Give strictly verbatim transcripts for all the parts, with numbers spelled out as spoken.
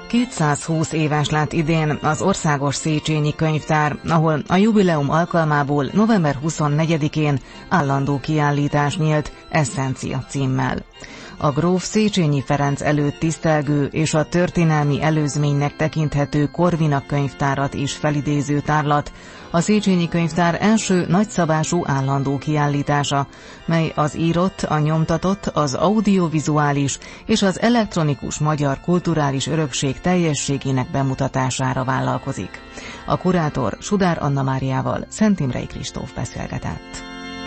kétszázhúsz éves lett idén az Országos Széchenyi Könyvtár, ahol a jubileum alkalmából november huszonnegyedikén állandó kiállítás nyílt Essencia címmel. A gróf Széchenyi Ferenc előtt tisztelgő és a történelmi előzménynek tekinthető Corvina könyvtárat is felidéző tárlat, a Széchenyi Könyvtár első nagyszabású állandó kiállítása, mely az írott, a nyomtatott, az audiovizuális és az elektronikus magyar kulturális örökség teljességének bemutatására vállalkozik. A kurátor Sudár Anna Máriával Szent Imrei Kristóf beszélgetett.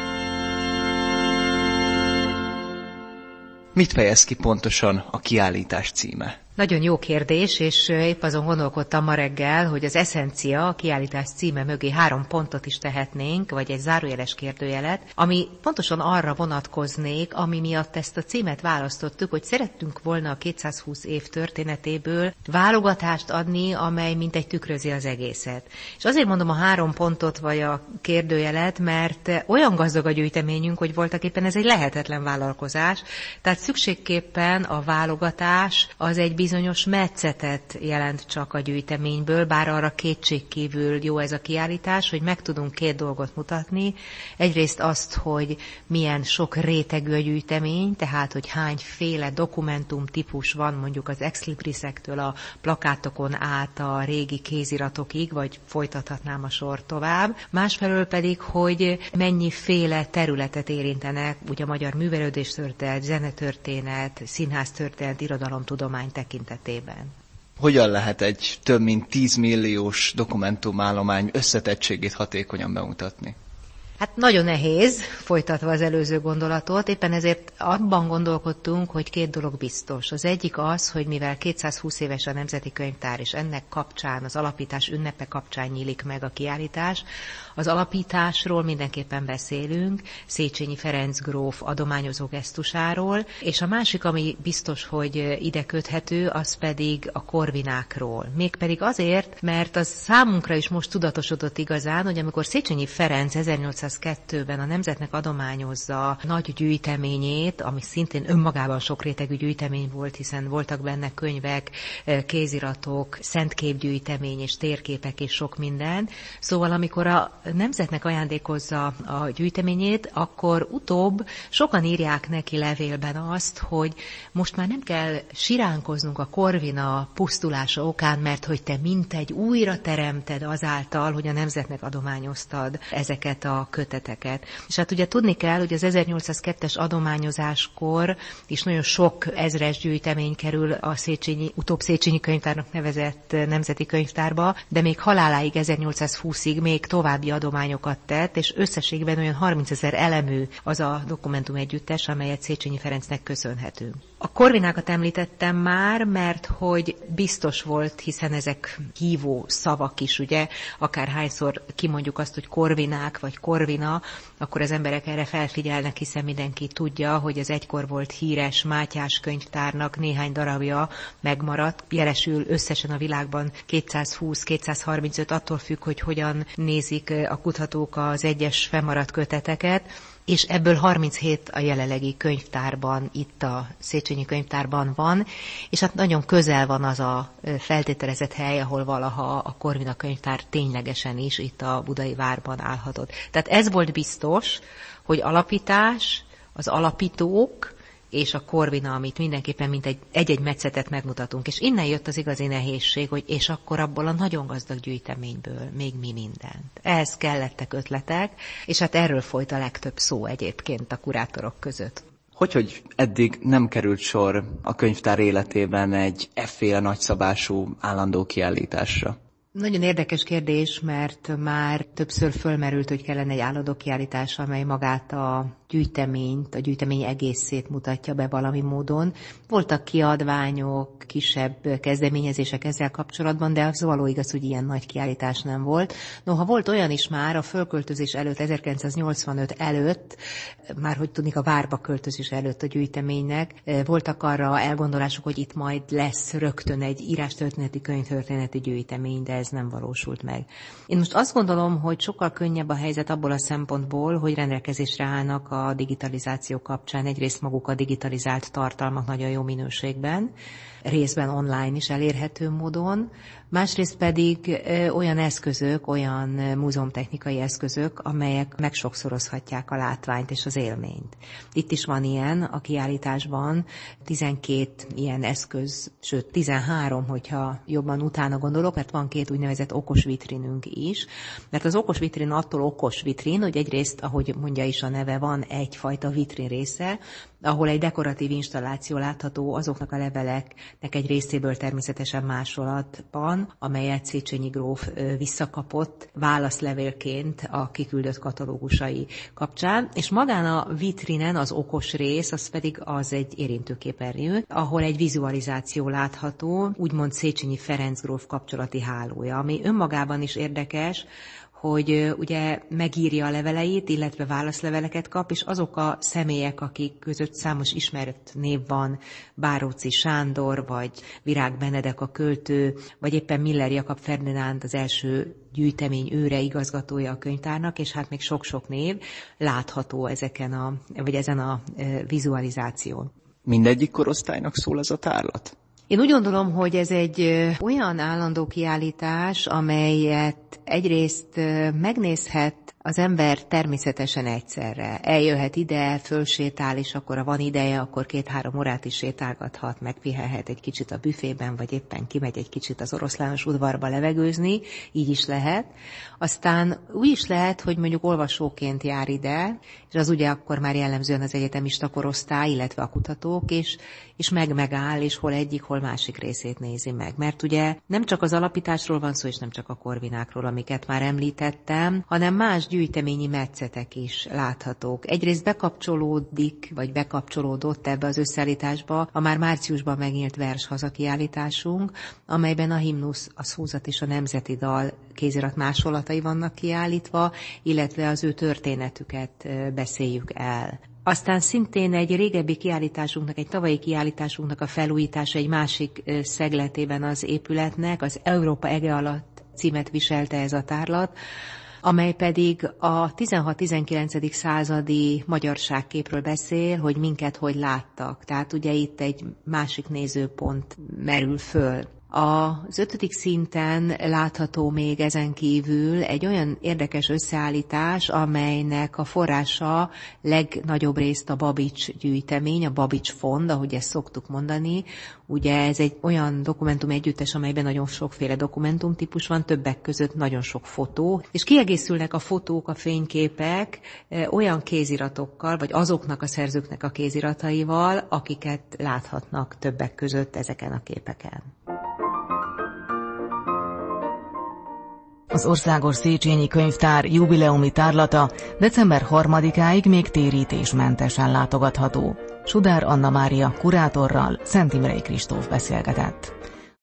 Mit fejez ki pontosan a kiállítás címe? Nagyon jó kérdés, és épp azon gondolkodtam ma reggel, hogy az Essencia, a kiállítás címe mögé három pontot is tehetnénk, vagy egy zárójeles kérdőjelet, ami pontosan arra vonatkoznék, ami miatt ezt a címet választottuk, hogy szerettünk volna a kétszázhúsz év történetéből válogatást adni, amely mintegy tükrözi az egészet. És azért mondom a három pontot, vagy a kérdőjelet, mert olyan gazdag a gyűjteményünk, hogy voltak éppen ez egy lehetetlen vállalkozás, tehát szükségképpen a válogatás az egy bizonyos metszetet jelent csak a gyűjteményből, bár arra kétségkívül jó ez a kiállítás, hogy meg tudunk két dolgot mutatni. Egyrészt azt, hogy milyen sok rétegű a gyűjtemény, tehát hogy hányféle dokumentum típus van mondjuk az exlibrisektől a plakátokon át a régi kéziratokig, vagy folytathatnám a sor tovább. Másfelől pedig, hogy mennyiféle területet érintenek, ugye a magyar művelődéstörténet, zenetörténet, színháztörténet, irodalomtudomány tekintetében. Hogyan lehet egy több mint tíz milliós dokumentumállomány összetettségét hatékonyan bemutatni? Hát nagyon nehéz, folytatva az előző gondolatot, éppen ezért abban gondolkodtunk, hogy két dolog biztos. Az egyik az, hogy mivel kétszázhúsz éves a Nemzeti Könyvtár, és ennek kapcsán, az alapítás ünnepe kapcsán nyílik meg a kiállítás, az alapításról mindenképpen beszélünk, Széchenyi Ferenc gróf adományozó gesztusáról, és a másik, ami biztos, hogy ide köthető, az pedig a Corvinákról. Mégpedig azért, mert az számunkra is most tudatosodott igazán, hogy amikor Széchenyi Ferenc ezernyolcszázkettőben a nemzetnek adományozza nagy gyűjteményét, ami szintén önmagában sokrétegű gyűjtemény volt, hiszen voltak benne könyvek, kéziratok, szentképgyűjtemény és térképek és sok minden. Szóval amikor a nemzetnek ajándékozza a gyűjteményét, akkor utóbb sokan írják neki levélben azt, hogy most már nem kell siránkoznunk a Corvina pusztulása okán, mert hogy te mintegy újra teremted azáltal, hogy a nemzetnek adományoztad ezeket a köteteket. És hát ugye tudni kell, hogy az ezernyolcszázkettes adományozáskor is nagyon sok ezres gyűjtemény kerül a Széchenyi, utóbb Széchenyi Könyvtárnak nevezett Nemzeti Könyvtárba, de még haláláig ezernyolcszázhúszig még további adományokat tett, és összességben olyan harmincezer elemű az a dokumentum együttes, amelyet Széchenyi Ferencnek köszönhetünk. A Corvinákat említettem már, mert hogy biztos volt, hiszen ezek hívó szavak is, ugye, akárhányszor kimondjuk azt, hogy Corvinák vagy Corvina, akkor az emberek erre felfigyelnek, hiszen mindenki tudja, hogy az egykor volt híres Mátyás könyvtárnak néhány darabja megmaradt, jelesül összesen a világban kétszázhúsz-kétszázharmincöt, attól függ, hogy hogyan nézik a kutatók az egyes fennmaradt köteteket, és ebből harminchét a jelenlegi könyvtárban, itt a Széchenyi Könyvtárban van, és hát nagyon közel van az a feltételezett hely, ahol valaha a Corvina könyvtár ténylegesen is itt a budai várban állhatott. Tehát ez volt biztos, hogy alapítás, az alapítók, és a Corvina, amit mindenképpen mint egy, egy-egy metszetet megmutatunk. És innen jött az igazi nehézség, hogy és akkor abból a nagyon gazdag gyűjteményből még mi mindent. Ehhez kellettek ötletek, és hát erről folyt a legtöbb szó egyébként a kurátorok között. Hogy, hogy eddig nem került sor a könyvtár életében egy efféle nagyszabású állandó kiállításra? Nagyon érdekes kérdés, mert már többször fölmerült, hogy kellene egy állandó kiállítás, amely magát a gyűjteményt, a gyűjtemény egészét mutatja be valami módon. Voltak kiadványok, kisebb kezdeményezések ezzel kapcsolatban, de az való igaz, hogy ilyen nagy kiállítás nem volt. Noha volt olyan is már a fölköltözés előtt, ezerkilencszáznyolcvanöt előtt, már hogy tudnik a várba költözés előtt a gyűjteménynek, voltak arra elgondolások, hogy itt majd lesz rögtön egy írástörténeti, könyvtörténeti gyűjtemény, de ez nem valósult meg. Én most azt gondolom, hogy sokkal könnyebb a helyzet abból a szempontból, hogy rendelkezésre állnak a digitalizáció kapcsán egyrészt maguk a digitalizált tartalmak nagyon jó minőségben, részben online is elérhető módon, másrészt pedig olyan eszközök, olyan múzeumtechnikai eszközök, amelyek megsokszorozhatják a látványt és az élményt. Itt is van ilyen a kiállításban, tizenkét ilyen eszköz, sőt tizenhárom, hogyha jobban utána gondolok, mert van két úgynevezett okos vitrinünk is, mert az okos vitrin attól okos vitrin, hogy egyrészt, ahogy mondja is a neve, van egyfajta vitrin része, ahol egy dekoratív installáció látható azoknak a leveleknek egy részéből természetesen másolatban, amelyet Széchenyi gróf visszakapott válaszlevélként a kiküldött katalógusai kapcsán, és magán a vitrinen az okos rész, az pedig az egy érintőképernyő, ahol egy vizualizáció látható, úgymond Széchenyi Ferenc gróf kapcsolati hálója, ami önmagában is érdekes, hogy ugye megírja a leveleit, illetve válaszleveleket kap, és azok a személyek, akik között számos ismert név van, Báróczy Sándor, vagy Virág Benedek a költő, vagy éppen Miller Jakab Ferdinánd az első gyűjtemény őre, igazgatója a könyvtárnak, és hát még sok-sok név látható ezeken a, vagy ezen a vizualizáción. Mindegyik korosztálynak szól ez a tárlat? Én úgy gondolom, hogy ez egy olyan állandó kiállítás, amelyet egyrészt megnézhet az ember természetesen egyszerre. Eljöhet ide, fölsétál, és akkor ha van ideje, akkor két-három órát is sétálgathat, megpihelhet egy kicsit a büfében, vagy éppen kimegy egy kicsit az Oroszlános udvarba levegőzni, így is lehet. Aztán úgy is lehet, hogy mondjuk olvasóként jár ide, és az ugye akkor már jellemzően az egyetemista korosztály, illetve a kutatók, és, és meg-megáll, és hol egyik, hol másik részét nézi meg. Mert ugye nem csak az alapításról van szó, és nem csak a korvinákról, amiket már említettem, hanem más gyűjteményi metszetek is láthatók. Egyrészt bekapcsolódik, vagy bekapcsolódott ebbe az összeállításba a már márciusban megnyílt vershaza kiállításunk, amelyben a himnusz, a szózat és a nemzeti dal kézirat másolatai vannak kiállítva, illetve az ő történetüket beszéljük el. Aztán szintén egy régebbi kiállításunknak, egy tavalyi kiállításunknak a felújítása egy másik szegletében az épületnek, az Európa ege alatt címet viselte ez a tárlat, amely pedig a tizenhat-tizenkilencedik századi magyarságképről beszél, hogy minket hogy láttak. Tehát ugye itt egy másik nézőpont merül föl. Az ötödik szinten látható még ezen kívül egy olyan érdekes összeállítás, amelynek a forrása legnagyobb részt a Babics gyűjtemény, a Babics fond, ahogy ezt szoktuk mondani. Ugye ez egy olyan dokumentum együttes, amelyben nagyon sokféle dokumentumtípus van, többek között nagyon sok fotó, és kiegészülnek a fotók, a fényképek olyan kéziratokkal, vagy azoknak a szerzőknek a kézirataival, akiket láthatnak többek között ezeken a képeken. Az Országos Széchenyi Könyvtár jubileumi tárlata december harmadikáig még térítésmentesen látogatható. Sudár Anna Mária kurátorral Szent Imrei Kristóf beszélgetett.